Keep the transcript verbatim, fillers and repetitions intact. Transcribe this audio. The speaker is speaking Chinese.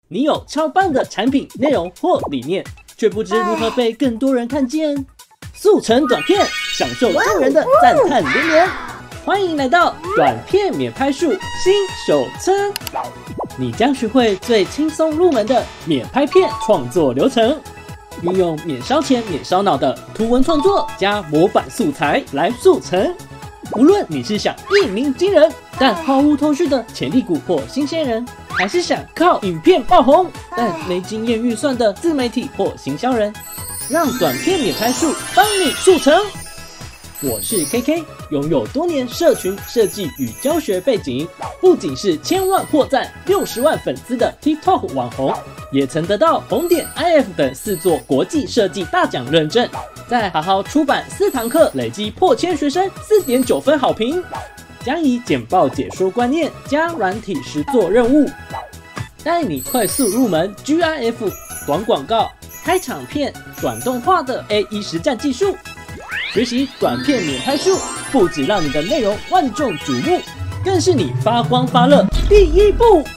你有超棒的产品内容或理念，却不知如何被更多人看见。速成短片，享受众人的赞叹连连。欢迎来到短片免拍术新手村，你将学会最轻松入门的免拍片创作流程，运用免烧钱、免烧脑的图文创作加模板素材来速成。无论你是想一鸣惊人但毫无头绪的潜力股或新鲜人，还是想靠影片爆红但没经验预算的自媒体或行销人，让短片免拍术帮你速成。我是 K K， 拥有多年社群设计与教学背景，不仅是千万破赞、六十万粉丝的 TikTok 网红，也曾得到红点 I F 等四座国际设计大奖认证。在好好出版四堂课，累积破千学生 四点九 分好评，将以简报解说观念加软体实作任务，带你快速入门 G I F、短广告、开场片、短动画的 A 一 实战技术。学习短片免拍术，不只让你的内容万众瞩目，更是你发光发热第一步。